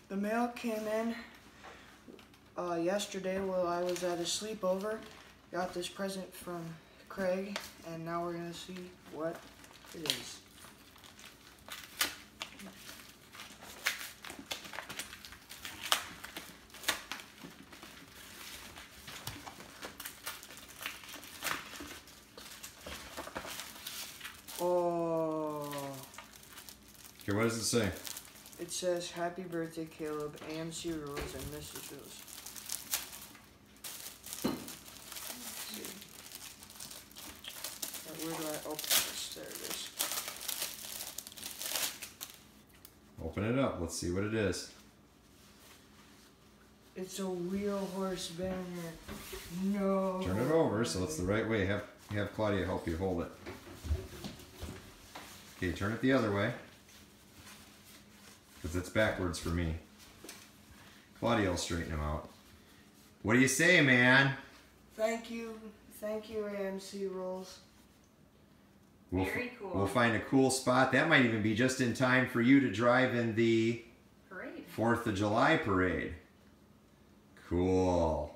The mail came in yesterday while I was at a sleepover. Got this present from Craig, and now we're gonna see what it is. Oh. Okay, what does it say? It says, "Happy birthday, Caleb, AMC Rules and Mrs. Rules." Let's see. Where do I open this? There it is. Open it up. Let's see what it is. It's a wheel horse banner. No. Turn it over so it's the right way. Have Claudia help you hold it. Okay, turn it the other way. Because it's backwards for me. Claudia will straighten him out. What do you say, man? Thank you, AMC Rules. Very cool. We'll find a cool spot. That might even be just in time for you to drive in the Parade. 4th of July parade. Cool.